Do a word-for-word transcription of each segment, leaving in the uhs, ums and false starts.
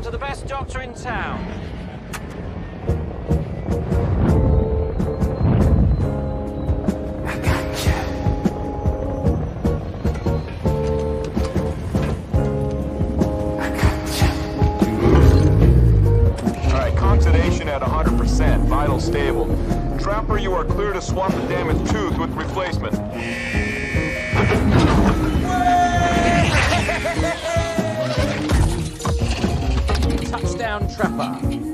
to the best doctor in town. I gotcha. I gotcha. Alright, oxidation at one hundred percent. Vital stable. Trapper, you are clear to swap the damaged tooth with replacement. Touchdown, Trapper.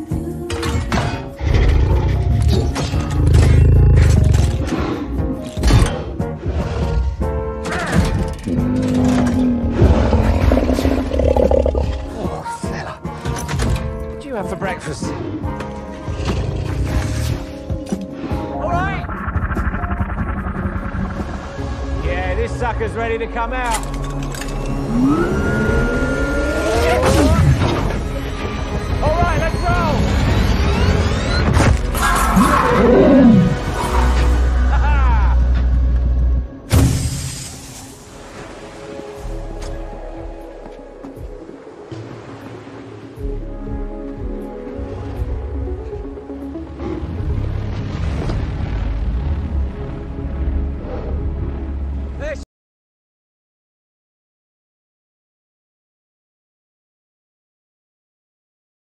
Oh, fella. What do you have for breakfast? All right. Yeah, this sucker's ready to come out.